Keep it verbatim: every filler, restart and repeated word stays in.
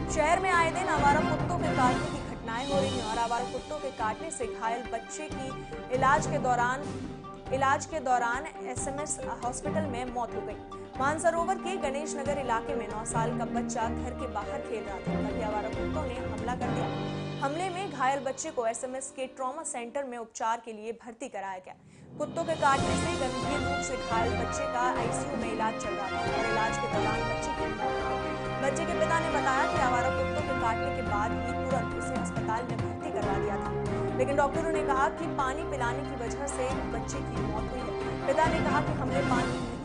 शहर में आए दिन आवारा कुत्तों के काटने की घटनाएं हो रही हैं और आवारा कुत्तों के काटने से घायल बच्चे की इलाज के दौरान इलाज के दौरान एसएमएस हॉस्पिटल में मौत हो गई। मानसरोवर के गणेश नगर इलाके में नौ साल का बच्चा घर के बाहर खेल रहा था, तभी आवारा कुत्तों ने हमला कर दिया। हमले में घायल बच्चे को एसएमएस के ट्रॉमा सेंटर में उपचार के लिए भर्ती कराया गया। कुत्तों के काटने से गंभीर रूप से घायल बच्चे का आईसीयू में इलाज चल रहा था और इलाज के दौरान बच्चे की मौत हो गई। बच्चे के पिता ने बताया कि आवारा कुत्तों के काटने के बाद ही तुरंत उसे अस्पताल में भर्ती करवा दिया था, लेकिन डॉक्टरों ने कहा कि पानी पिलाने की वजह से बच्चे की मौत हुई है। पिता ने कहा कि हमने पानी